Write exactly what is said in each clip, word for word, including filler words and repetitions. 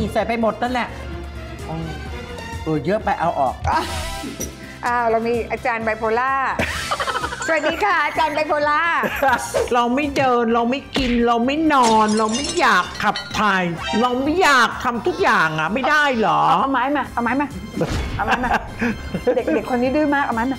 ใส่ไปหมดนั่นแหละตัวเยอะไปเอาออกอ้าวเรามีอาจารย์ไบโพล่าสวัสดีค่ะอาจารย์ไบโพล่าเราไม่เดินเราไม่กินเราไม่นอนเราไม่อยากขับถ่ายเราไม่อยากทำทุกอย่างอ่ะไม่ได้เหรอเอาไม้มาเอาไม้มาเอาไม้มาเด็กเด็กคนนี้ดื้อมากเอาไม้มา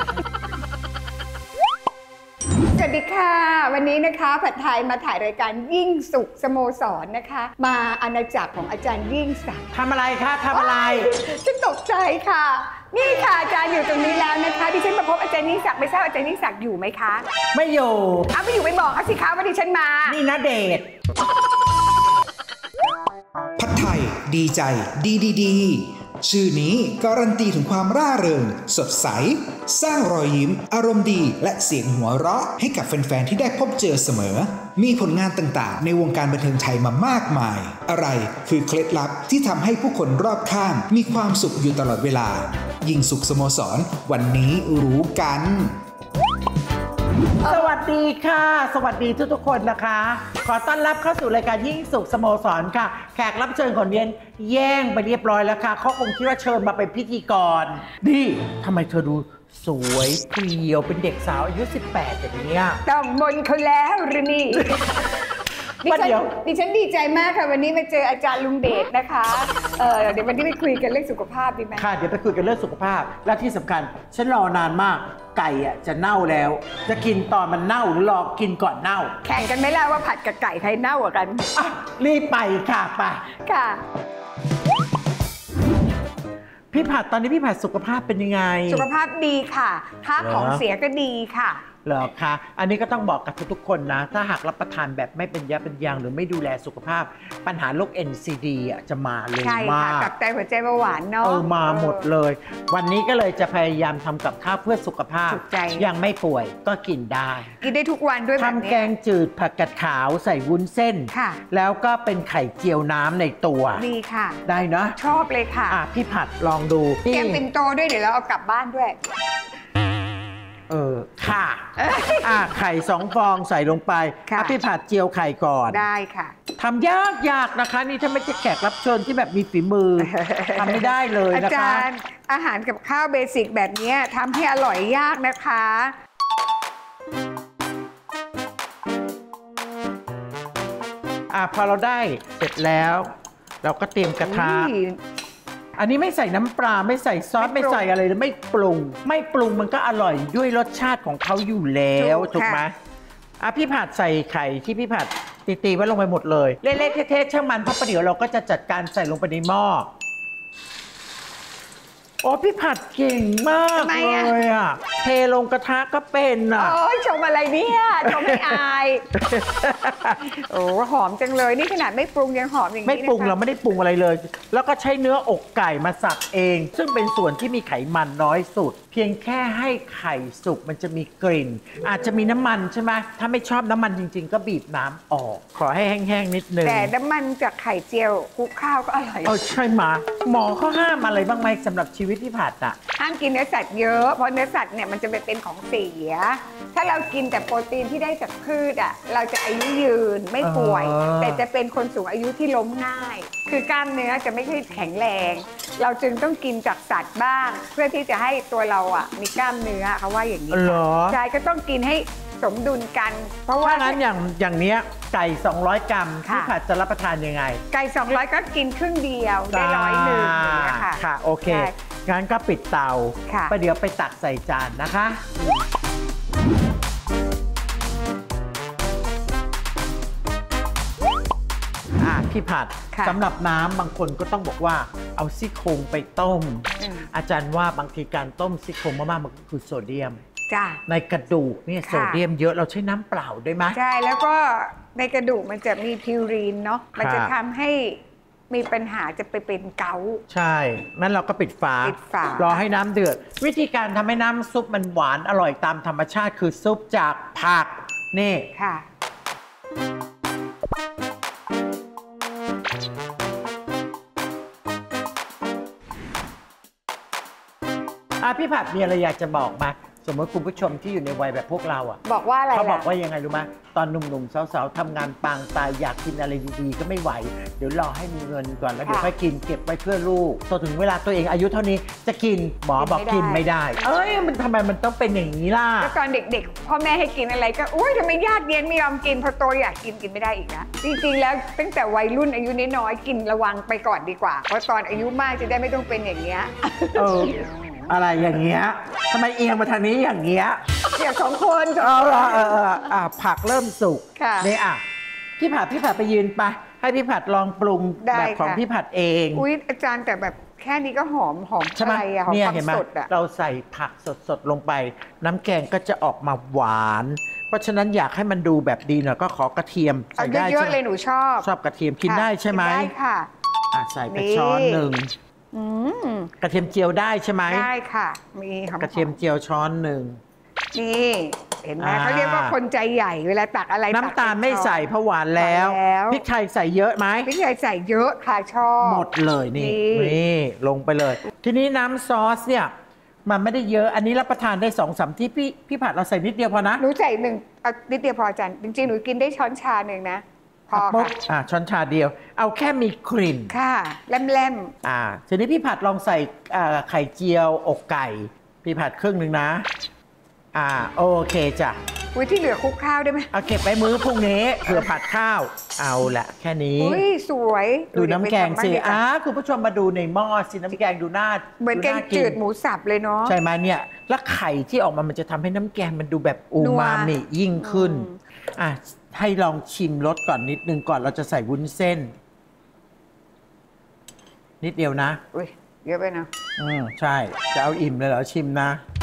สวัสดีค่ะวันนี้นะคะผัดไทยมาถ่ายรายการยิ่งสุขสโมสรนะคะมาอาณาจักรของอาจารย์ยิ่งศักดิ์ทำอะไรคะทำอะไรฉันตกใจค่ะนี่ค่ะอาจารย์อยู่ตรงนี้แล้วนะคะดิฉันมาพบอาจารย์ยิ่งศักดิ์ไม่ทราบอาจารย์ยิ่งศักดิ์อยู่ไหมคะไม่อยู่อ้าวไม่อยู่ไม่บอกเขาสิคะว่าดิฉันมานี่นะเดชผัดไทยดีใจดีดีดีชื่อนี้การันตีถึงความร่าเริงสดใสสร้างรอยยิ้มอารมณ์ดีและเสียงหัวเราะให้กับแฟนๆที่ได้พบเจอเสมอมีผลงานต่างๆในวงการบันเทิงไทยมามากมายอะไรคือเคล็ดลับที่ทำให้ผู้คนรอบข้างมีความสุขอยู่ตลอดเวลายิ่งสุขสโมสรวันนี้รู้กันสวัสดีค่ะสวัสดีทุกๆคนนะคะขอต้อนรับเข้าสู่รายการยิ่งสุขสโมสรค่ะแขกรับเชิญของเย็นแย่งไปเรียบร้อยแล้วค่ะเขาคงคิดว่าเชิญมาเป็นพิธีกรนี่ทำไมเธอดูสวยเปรี้ยวเป็นเด็กสาวอายุสิบแปดอย่างนี้ต้องมนเขาแล้วหรือนี่ดิฉันดิฉันดีใจมากค่ะวันนี้มาเจออาจารย์ลุงเดชนะคะเออเดี๋ยววันนี้ไปคุยกันเรื่องสุขภาพดีไหมค่ะเดี๋ยวไปคุยกันเรื่องสุขภาพและที่สำคัญฉันรอนานมากไก่อ่ะจะเน่าแล้วจะกินตอนมันเน่าหรือรอกินก่อนเน่าแข่งกันไหมล่ะว่าผัดกับไก่ใครเน่ากว่ากันรีบไปค่ะไปค่ะพี่ผัดตอนนี้พี่ผัดสุขภาพเป็นยังไงสุขภาพดีค่ะค่าของเสียก็ดีค่ะเหรอคะอันนี้ก็ต้องบอกกับทุกๆคนนะถ้าหากรับประทานแบบไม่เป็นยาเป็นยางหรือไม่ดูแลสุขภาพปัญหาโรค เอ็น ซี ดี อ่ะจะมาเลยมากใช่ค่ะกับไตหัวใจเบาหวานเนาะเออมาหมดเลยวันนี้ก็เลยจะพยายามทำกับข้าวเพื่อสุขภาพยังไม่ป่วยก็กินได้กินได้ทุกวันด้วยทำแกงจืดผักกาดขาวใส่วุ้นเส้นแล้วก็เป็นไข่เจียวน้ำในตัวดีค่ะได้นะชอบเลยค่ะอ่ะพี่ผัดลองดูแกงเป็นโตด้วยเดี๋ยวเราเอากลับบ้านด้วยเออค่ะอ่ะไข่สองฟองใส่ลงไปพี่ผัดเจียวไข่ก่อนได้ค่ะทำยากยากนะคะนี่ถ้าไม่ใช่แขกรับเชิญที่แบบมีฝีมือทำไม่ได้เลยนะคะอาจารย์อาหารกับข้าวเบสิกแบบนี้ทำให้อร่อยยากนะคะอ่ะพอเราได้เสร็จแล้วเราก็เตรียมกระทะอันนี้ไม่ใส่น้ำปลาไม่ใส่ซอสไม่ใส่อะไรเลยไม่ปรุงไม่ปรุงมันก็อร่อยด้วยรสชาติของเขาอยู่แล้วถูกไหมอ่ะพี่ผัดใส่ไข่ที่พี่ผัดตีๆไว้ลงไปหมดเลยเละๆเทะๆช่างมันเพราะประเดี๋ยวเราก็จะจัดการใส่ลงไปในหม้อโอ้พี่ผัดเก่งมากเลยอ่ะเทลงกระทะก็เป็นอ่ะโอ้ยชมอะไรเนี่ยชมไม่อายโอ้หอมจังเลยนี่ขนาดไม่ปรุงยังหอมอย่างนี้ไม่ปรุงเราไม่ได้ปรุงอะไรเลยแล้วก็ใช้เนื้ออกไก่มาสับเองซึ่งเป็นส่วนที่มีไขมันน้อยสุดเพียงแค่ให้ไข่สุกมันจะมีกลิ่นอาจจะมีน้ำมันใช่ไหมถ้าไม่ชอบน้ำมันจริงๆก็บีบน้ำออกขอให้แห้งๆนิดนึงแต่น้ำมันจากไข่เจียวคลุกข้าวก็อร่อยเออใช่ไหมหมอเขาห้ามอะไรบ้างไหมสำหรับชีวิตที่ผัดอ่ะห้ามกินเนื้อสัตว์เยอะเพราะเนื้อสัตว์เนี่ยมันจะไปเป็นของเสียถ้าเรากินแต่โปรตีนที่ได้จากพืชอ่ะเราจะอายุยืนไม่ป่วยแต่จะเป็นคนสูงอายุที่ล้มง่ายคือกล้ามเนื้อจะไม่ค่อยแข็งแรงเราจึงต้องกินจากสัตว์บ้างเพื่อที่จะให้ตัวเราอ่ะมีกล้ามเนื้อเขาว่าอย่างนี้ใช่ก็ต้องกินให้สมดุลกันเพราะว่างั้นอย่างอย่างเนี้ยไก่สองร้อยกรัมที่ผัดจะรับประทานยังไงไก่สองร้อยก็กินครึ่งเดียวได้ร้อยหนึ่งค่ะค่ะโอเคงั้นก็ปิดเตาไปเดี๋ยวไปตักใส่จานนะคะอ่ะพี่ผัดสำหรับน้ำบางคนก็ต้องบอกว่าเอาซี่โครงไปต้มอาจารย์ว่าบางทีการต้มซี่โครงมากๆมันก็คือโซเดียมในกระดูกเนี่ยโซเดียมเยอะเราใช้น้ำเปล่าได้ไหมใช่แล้วก็ในกระดูกมันจะมีพิวรีนเนาะมันจะทำให้มีปัญหาจะไปเป็นเกาต์ใช่งั้นเราก็ปิดฝารอให้น้ำเดือดวิธีการทำให้น้ำซุปมันหวานอร่อยตามธรรมชาติคือซุปจากผักนี่ค่ะอ่ะพี่ผัดมีอะไรอยากจะบอกมาสมมติคุณผู้ชมที่อยู่ในวัยแบบพวกเราอ่ะบอกว่าอะไรเขาบอกล่ะว่ายังไงรู้ไหมตอนหนุ่มๆสาวๆทำงานปางตายอยากกินอะไรดีๆก็ไม่ไหวเดี๋ยวรอให้มีเงินก่อนแล้วเดี๋ยวค่อยกินเก็บไว้เพื่อลูกพอถึงเวลาตัวเองอายุเท่านี้จะกินหมอบอกกินไม่ได้ เอ้ยมันทำไมมันต้องเป็นอย่างนี้ล่ะก็ตอนเด็กๆพ่อแม่ให้กินอะไรก็อุ้ยทำไมยากเย็นไม่ยอมกินพอโตอยากกินกินไม่ได้อีกนะจริงๆแล้วตั้งแต่วัยรุ่นอายุน้อยๆกินระวังไปก่อนดีกว่าเพราะตอนอายุมากจะได้ไม่ต้องเป็นอย่างเงี้ยเอออะไรอย่างเงี้ยทำไมเอียงมาทางนี้อย่างเงี้ยอย่างสองคนสองเอคนอเออเอออ่ะผักเริ่มสุกค่ะนี่อ่ะพี่ผัดพี่ผัดไปยืนไปให้พี่ผัดลองปรุงได้แบบของค่ะพี่ผัดเองอุ้ยอาจารย์แต่แบบแค่นี้ก็หอมหอมใช่ไหมอะไรอะหอมเนี่ยความเห็นไหมสดอะเราใส่ผักสดๆลงไป น้ำแกงก็จะออกมาหวาน เพราะฉะนั้นอยากให้มันดูแบบดีหน่อยก็ขอกระเทียมเอาใส่ได้เยอะใช่ๆไหเลมยหนูชอบชอบกระเทียมกินค่ะได้ใช่ไหมกินได้ค่ะอ่ะใส่ไปนี่ช้อนหนึ่งอืมกระเทียมเจียวได้ใช่ไหมได้ค่ะ มีหอมๆกระเทียมเจียวช้อนหนึ่งนี่เห็นไหมอ่าเขาเรียกว่าคนใจใหญ่เวลาตักอะไรน้ำตาลไม่ใส่เพราะหวานแล้วหวานแล้วพริกไทยใส่เยอะไหมพริกไทยใส่เยอะค่ะชอบหมดเลยนี่นี่นี่ลงไปเลย ทีนี้น้ำซอสเนี่ยมันไม่ได้เยอะอันนี้รับประทานได้สองสามที่พี่พี่ผัดเราใส่นิดเดียวพอนะหนูใส่หนึ่งเอานิดเดียวพออาจารย์จริงๆหนูกินได้ช้อนชาหนึ่งนะพอปุ๊บค่ะอ่าช้อนชาเดียว เอาแค่มีกลิ่นค่ะแลมอ่าทีนี้พี่ผัดลองใส่อ่าไข่เจียวอกไก่ พี่ผัดครึ่งหนึ่งนะอ่าโอเคจ้ะๆอุ้ยที่เหลือคลุกข้าวได้ไหมเอาเก็บไว้มื้อพรุ่งนี้เผื่อผัดข้าวเอาละแค่นี้อุ้ยสวยดูน้ำแกงสิเดี๋ยวไปทำบ้าอ่าดีว่าคุณผู้ชมมาดูในหม้อสิน้ำแกงดูหน้าเหมือนแกงน่าจืดหมูสับเลยเนาะใช่ไหมเนี่ยแล้วไข่ที่ออกมามันจะทำให้น้ำแกงมันดูแบบอูมามิยิ่งขึ้นอืมอ่ะให้ลองชิมรสก่อนนิดนึงก่อนเราจะใส่วุ้นเส้น นิดเดียวนะอุ้ยเยอะไปนะอืมใช่จะเอาอิ่มเลยเหรอชิมนะ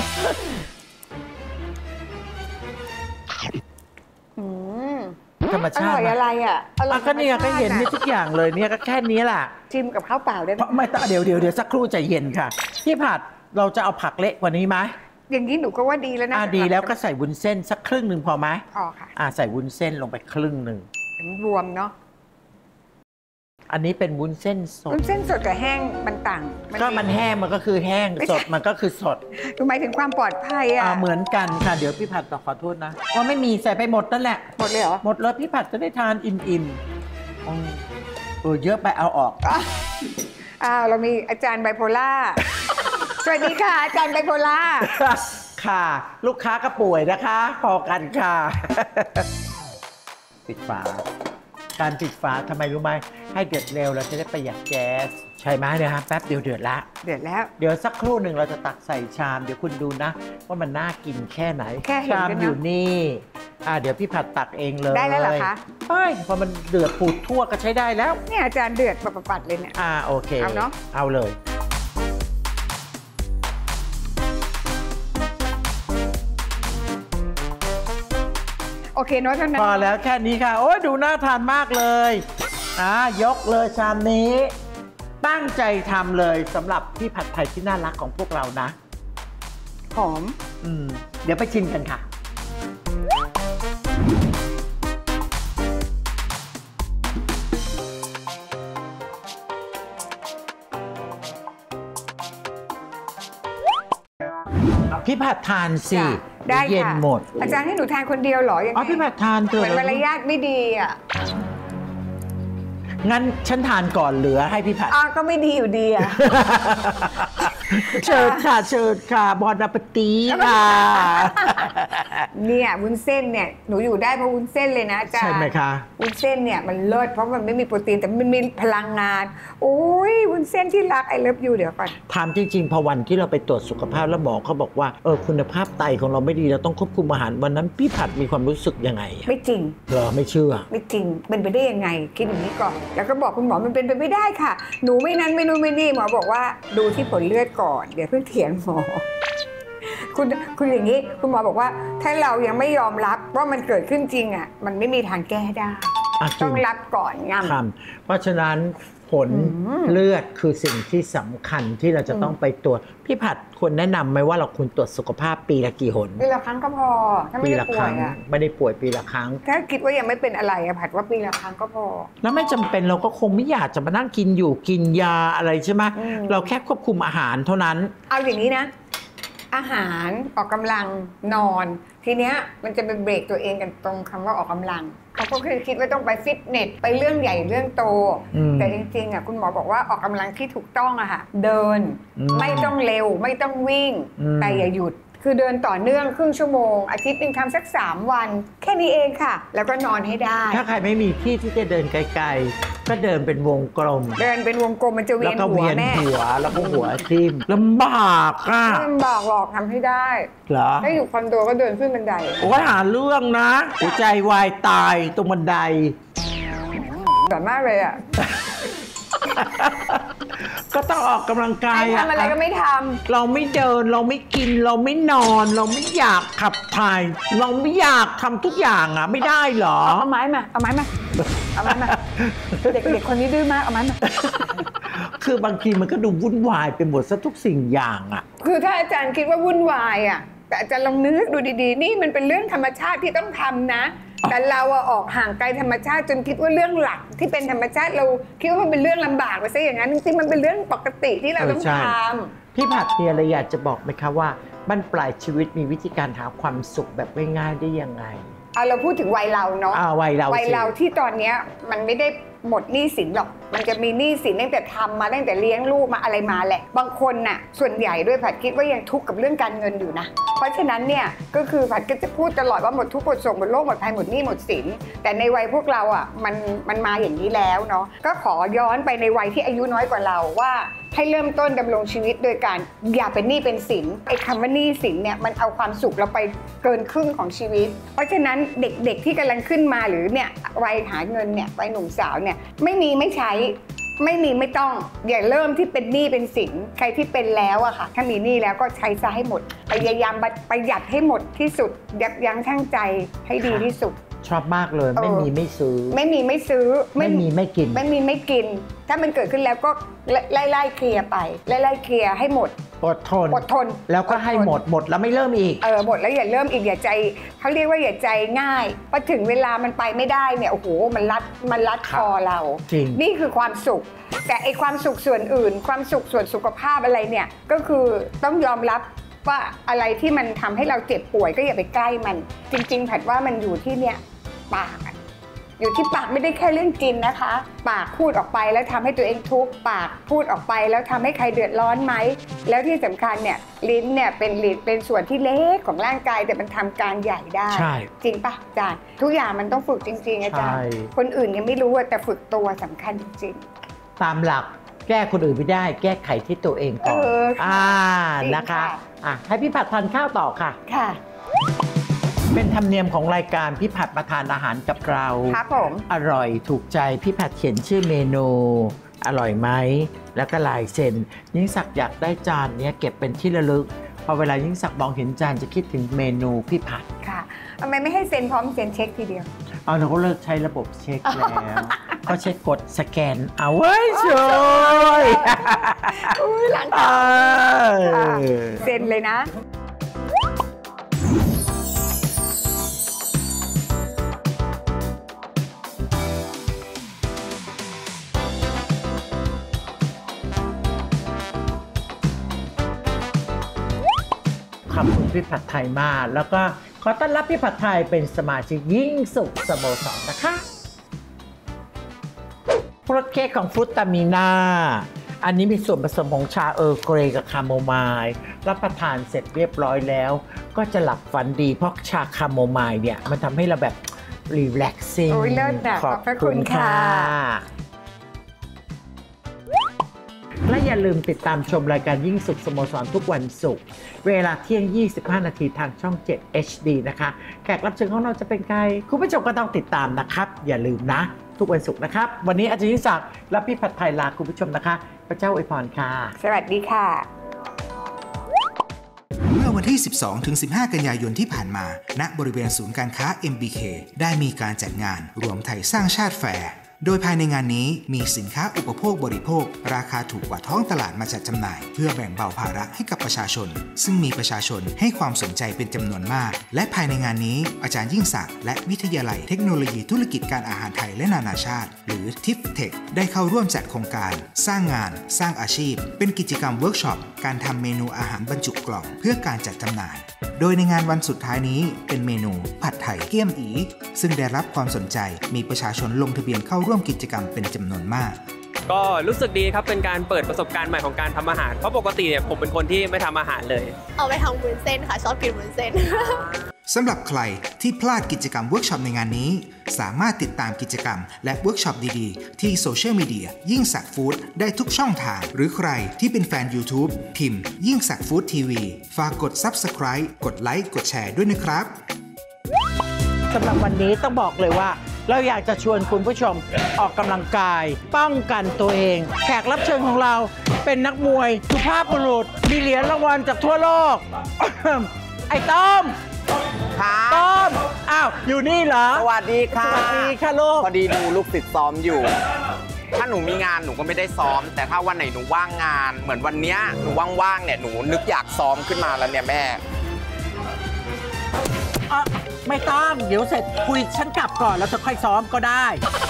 อืมธรรมอชาร่ติอยไหมอะไรอ่ะอร่ออ่ะยก็เนี่ยธรรก็ชาติเห็นมีอะทุกอย่างเลยเนี่ยก็แค่นี้แหละชิมกับข้าวเปล่าได้ไหมเพราะไม่ต้องเดี๋ยวเดี๋ยวเดี๋ยวสักครู่ใจเย็นค่ะพี่ผัดเราจะเอาผักเละกว่านี้ไหมอย่างนี้หนูก็ว่าดีแล้วนะอ่าดีแล้วก็ใส่วุ้นเส้นสักครึ่งหนึ่งพอไหมพอค่ะอ่าใส่วุ้นเส้นลงไปครึ่งหนึ่งมันรวมเนาะอันนี้เป็นวุ้นเส้นสดวุ้นเส้นสดกับแห้งมันต่างก็มันแห้งมันก็คือแห้งสดมันก็คือสดหนูหมายถึงความปลอดภัยอ่ะอ่าเหมือนกันค่ะเดี๋ยวพี่ผัดขอโทษนะว่าไม่มีใส่ไปหมดนั่นแหละหมดเลยเหรอหมดเลยพี่ผัดจะได้ทานอิ่มๆอืมเออเยอะไปเอาออกอ้าวเรามีอาจารย์ไบโพล่า สวัสดีค่ะ อาจารย์ไบโพล่าค่ะ ลูกค้าก็ป่วยนะคะ พอกันค่ะ ปิดฝา การปิดฝาทำไมรู้ไหมให้เดือดเร็วเราจะได้ประหยัดแก๊สใช่ไหมเนี่ยฮะแป๊บเดียวเดือดละเดือดแล้วเดี๋ยวสักครู่หนึ่งเราจะตักใส่ชาม เดี๋ยวคุณดูนะ ว่ามันน่ากินแค่ไหนแค่เห็นชามกันนะอยู่นี่อ่าเดี๋ยวพี่ผัดตักเองเลยได้แล้วเหรอคะใช่พอมันเดือดปูดทั่วก็ใช้ได้แล้วเนี่ยอาจารย์เดือดปัดๆเลยเนี่ยอ่าโอเคเอาเนอะเอาเลยโอเคเนาะเท่านั้นพอแล้วแค่นี้ค่ะ โอ้ยดูน่าทานมากเลยอ่ายกเลยชามนี้ ตั้งใจทำเลยสำหรับพี่ผัดไทยที่น่ารักของพวกเรานะหอมอืมเดี๋ยวไปชิมกันค่ะ พี่ผัดทานสิจ้ะได้เย็นค่ะหมดอาจารย์ให้หนูทานคนเดียวเหรอยังอ๋อไงพี่ผัดทานเถเหมือะอนมารยาทไม่ดีอ่ะงั้นฉันทานก่อนเหลือให้พี่ผัดอ้าวก็ไม่ดีอยู่ดีอ่ะเชิญค่ะเชิญค่ะบอนอาปตีค่ะเนี่ยวุ้นเส้นเนี่ยหนูอยู่ได้เพราะวุ้นเส้นเลยนะอาจารย์ใช่ไหมคะวุ้นเส้นเนี่ยมันเลิศเพราะมันไม่มีโปรตีนแต่มันมีพลังงานโอ้ยวุ้นเส้นที่รักไอเลิฟยูเดี๋ยวก่อนถามจริงๆพอวันที่เราไปตรวจสุขภาพแล้วหมอเขาบอกว่าเออคุณภาพไตของเราไม่ดีเราต้องควบคุมอาหารวันนั้นพี่ผัดมีความรู้สึกยังไงอะไม่จริงเหรอไม่เชื่อไม่จริงเป็นไปได้ยังไงคิดอย่างนี้ก่อนแล้วก็บอกคุณหมอมันเป็นไปไม่ได้ค่ะ หนูไม่นั้นไม่นู่นไม่นี่หมอบอกว่าดูที่ผลเลือดก่อนเดี๋ยวเพิ่งเถียงหมอ คุณคุณอย่างนี้คุณหมอบอกว่าถ้าเรายังไม่ยอมรับว่ามันเกิดขึ้นจริงอ่ะมันไม่มีทางแก้ได้อ่ะจริงต้องรับก่อนงำคำเพราะฉะนั้นผลอืมเลือดคือสิ่งที่สำคัญที่เราจะต้องไปตรวจพี่ผัดควรแนะนำไหมว่าเราควรตรวจสุขภาพปีละกี่หนปีละครั้งก็พอถ้าไม่ปีได้ละป่ควยรั้งอ่ะไม่ได้ป่วยปีละครั้งถ้าคิดว่ายังไม่เป็นอะไรอะผัดว่าปีละครั้งก็พอแล้วไม่จำเป็นเราก็คงไม่อยากจะมานั่งกินอยู่กินยาอะไรใช่ไหมอืมเราแค่ควบคุมอาหารเท่านั้นเอาอย่างนี้นะอาหารออกกำลังนอนทีเนี้ยมันจะเป็นเบรกตัวเองกันตรงคำว่าออกกำลังเขาก็คือคิดว่าต้องไปฟิตเนสไปเรื่องใหญ่เรื่องโตแต่จริงๆอ่ะคุณหมอบอกว่าออกกำลังที่ถูกต้องอะค่ะเดินไม่ต้องเร็วไม่ต้องวิ่งแต่อย่าหยุดคือเดินต่อเนื่องครึ่งชั่วโมงอาทิตย์หนึ่งทำสักสามวันแค่นี้เองค่ะแล้วก็นอนให้ได้ถ้าใครไม่มีที่ที่จะเดินไกลๆก็เดินเป็นวงกลมเดินเป็นวงกลมมันจะเวียนหัวแม่หัวแล้วก็หัวทิ่มลำบากอ่ะลำบากหรอกทำให้ได้เหรอถ้าอยู่คอนโดก็เดินขึ้นบันไดโอ้ยหาเรื่องนะหัวใจวายตายตรงบันไดแบบมากเลยอ่ะก็ต้องออกกำลังกายทำอะไรก็ไม่ทำเราไม่เดินเราไม่กินเราไม่นอนเราไม่อยากขับถ่ายเราไม่อยากทำทุกอย่างอ่ะไม่ได้หรอเอาไม้มาเอาไม้มาเอาไม้มาเด็กๆคนนี้ดื้อมากเอาไม้มาคือบางทีมันก็ดูวุ่นวายไปหมดซะทุกสิ่งอย่างอ่ะคือถ้าอาจารย์คิดว่าวุ่นวายอ่ะแต่อาจารย์ลองนึกดูดีๆนี่มันเป็นเรื่องธรรมชาติที่ต้องทำนะแต่เราออกห่างไกลธรรมชาติจนคิดว่าเรื่องหลักที่เป็นธรรมชาติเราคิดว่ามันเป็นเรื่องลำบากไปซะอย่างนั้นจริงๆมันเป็นเรื่องปกติที่เราต้องทำพี่ผัดมีอะไรอยากจะบอกไหมคะว่าบั้นปลายชีวิตมีวิธีการหาความสุขแบบง่ายๆได้ยังไงเอาเราพูดถึงวัยเราเนาะวัยเราวัยเราที่ตอนนี้มันไม่ได้หมดหนี้สินหรอกมันจะมีหนี้สินตั้งแต่ทำมาตั้งแต่เลี้ยงลูกมาอะไรมาแหละบางคนน่ะส่วนใหญ่ด้วยผัดคิดว่ายังทุกข์กับเรื่องการเงินอยู่นะเพราะฉะนั้นเนี่ยก็คือผัดก็จะพูดตลอดว่าหมดทุกข์หมดโศกหมดโรคหมดภัยหมดหนี้หมดสินแต่ในวัยพวกเราอ่ะมันมันมาอย่างนี้แล้วเนาะก็ขอย้อนไปในวัยที่อายุน้อยกว่าเราว่าให้เริ่มต้นดำรงชีวิตโดยการอย่าเป็นหนี้เป็นสินไอ้คำว่าหนี้สินเนี่ยมันเอาความสุขเราไปเกินครึ่งของชีวิตเพราะฉะนั้นเด็กๆที่กำลังขึ้นมาหรือเนี่ยวัยหาเงินเนี่ยวัยหนุ่มสาวเนี่ยไม่มีไม่ใช้ไม่มีไม่ต้องอย่าเริ่มที่เป็นหนี้เป็นสินใครที่เป็นแล้วอะค่ะถ้ามีหนี้แล้วก็ใช้ซะให้หมดพยายามประหยัดให้หมดที่สุดยับยั้งชั่งใจให้ดีที่สุดชอบมากเลยไม่มีไม่ซื้อไม่มีไม่ซื้อไม่มีไม่กินไม่มีไม่กินถ้ามันเกิดขึ้นแล้วก็ไล่ไล่เคลียร์ไปไล่ไล่เคลียร์ให้หมดอดทนอดทนแล้วก็ให้หมดหมดแล้วไม่เริ่มอีกเออหมดแล้วอย่าเริ่มอีกอย่าใจเขาเรียกว่าอย่าใจง่ายพอถึงเวลามันไปไม่ได้เนี่ยโอ้โหมันรัดมันรัดคอเราจริงนี่คือความสุขแต่ไอความสุขส่วนอื่นความสุขส่วนสุขภาพอะไรเนี่ยก็คือต้องยอมรับว่าอะไรที่มันทำให้เราเจ็บป่วยก็อย่าไปใกล้มันจริงๆผัดว่ามันอยู่ที่เนี่ยปากอยู่ที่ปากไม่ได้แค่เรื่องกินนะคะปากพูดออกไปแล้วทำให้ตัวเองทุกข์ปากพูดออกไปแล้วทำให้ใครเดือดร้อนไหมแล้วที่สำคัญเนี่ยลิ้นเนี่ยเป็นลิ้นเป็นส่วนที่เล็กของร่างกายแต่มันทำการใหญ่ได้จริงปะอาจารย์ทุกอย่างมันต้องฝึกจริงๆอาจารย์คนอื่นยังไม่รู้แต่ฝึกตัวสำคัญจริงๆตามหลักแก้คนอื่นไม่ได้แก้ไขที่ตัวเองก่อนอ่านะคะอ่ะให้พี่ผัดทานข้าวต่อค่ะค่ะเป็นธรรมเนียมของรายการพี่ผัดมาทานอาหารกับเราครับผมอร่อยถูกใจพี่ผัดเขียนชื่อเมนูอร่อยไหมแล้วก็ลายเซ็นยิ่งศักดิ์อยากได้จานนี้เก็บเป็นที่ระลึกพอเวลายิ่งศักดิ์มองเห็นจานจะคิดถึงเมนูพี่ผัดค่ะทำไมไม่ให้เซ็นพร้อมเซ็นเช็คทีเดียวเอาเราก็เลิกใช้ระบบเช็คแล้วก็เช็คกดสแกนเอาไว้ช่วยหลังเซ็นเลยนะขอบคุณพี่ผัดไทยมากแล้วก็ขอต้อนรับพี่ผัดไทยเป็นสมาชิกยิ่งสุขสโมสรนะคะฟรุตเค้กของฟรุตตามีนาอันนี้มีส่วนผสมของชาเออร์เกรย์กับคาโมไมล์รับประทานเสร็จเรียบร้อยแล้วก็จะหลับฝันดีเพราะชาคาโมไมล์เนี่ยมันทำให้เราแบบรีแลกซิ่งขอบคุณค่ะและอย่าลืมติดตามชมรายการยิ่งสุขสโมสรทุกวันศุกร์เวลาเที่ยงยี่สิบห้านาทีทางช่องเจ็ด เอช ดี นะคะแขกรับเชิญของเราจะเป็นใครคุณผู้ชมก็ต้องติดตามนะครับอย่าลืมนะทุกวันศุกร์นะครับวันนี้อาจารย์ยิ่งศักดิ์และพี่ผัดไทยลาคุณผู้ชมนะคะพระเจ้าอวยพรค่ะสวัสดีค่ะเมื่อวันที่ สิบสองถึงสิบห้า กันยายนที่ผ่านมาณบริเวณศูนย์การค้า เอ็ม บี เค ได้มีการจัดงานรวมไทยสร้างชาติแฟร์โดยภายในงานนี้มีสินค้าอุปโภคบริโภคราคาถูกกว่าท้องตลาดมาจัดจำหน่ายเพื่อแบ่งเบาภาระให้กับประชาชนซึ่งมีประชาชนให้ความสนใจเป็นจำนวนมากและภายในงานนี้อาจารย์ยิ่งศักดิ์และวิทยาลัยเทคโนโลยีธุรกิจการอาหารไทยและนานาชาติหรือ ทิฟ เทค ได้เข้าร่วมจัดโครงการสร้างงานสร้างอาชีพเป็นกิจกรรมเวิร์กช็อปการทำเมนูอาหารบรรจุกล่องเพื่อการจัดจำหน่ายโดยในงานวันสุดท้ายนี้เป็นเมนูผัดไทยเกี๊ยมอีซึ่งได้รับความสนใจมีประชาชนลงทะเบียนเข้าร่วมกิจกรรมเป็นจำนวนมากก็รู้สึกดีครับเป็นการเปิดประสบการณ์ใหม่ของการทำอาหารเพราะปกติเนี่ยผมเป็นคนที่ไม่ทำอาหารเลยเอาไปทำวุ้นเส้นค่ะชอบกินวุ้นเส้นสำหรับใครที่พลาดกิจกรรมเวิร์กช็อปในงานนี้สามารถติดตามกิจกรรมและเวิร์กช็อปดีๆที่โซเชียลมีเดียยิ่งศักดิ์ฟู้ดได้ทุกช่องทางหรือใครที่เป็นแฟน YouTube พิมพ์ยิ่งศักดิ์ฟู้ดทีวีฝากกด ซับสไครบ์ กดไลค์กดแชร์ด้วยนะครับสำหรับวันนี้ต้องบอกเลยว่าเราอยากจะชวนคุณผู้ชมออกกำลังกายป้องกันตัวเองแขกรับเชิญของเราเป็นนักมวยสุภาพบุรุษมีเหรียญรางวัลจากทั่วโลก ไอ้ต้อมต้อมอ้าวอยู่นี่เหรอสวัสดีค่ะสวัสดีค่ะลูกพอดีดูลูกศิษย์ซ้อมอยู่ถ้าหนูมีงานหนูก็ไม่ได้ซ้อมแต่ถ้าวันไหนหนูว่างงานเหมือนวันนี้หนูว่างๆเนี่ยหนูนึกอยากซ้อมขึ้นมาแล้วเนี่ยแม่ไม่ต้องเดี๋ยวเสร็จคุยฉันกลับก่อนแล้วจะค่อยซ้อมก็ได้